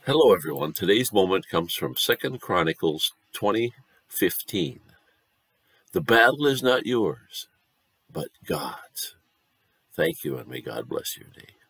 Hello everyone. Today's moment comes from 2 Chronicles 20:15. The battle is not yours, but God's. Thank you, and may God bless your day.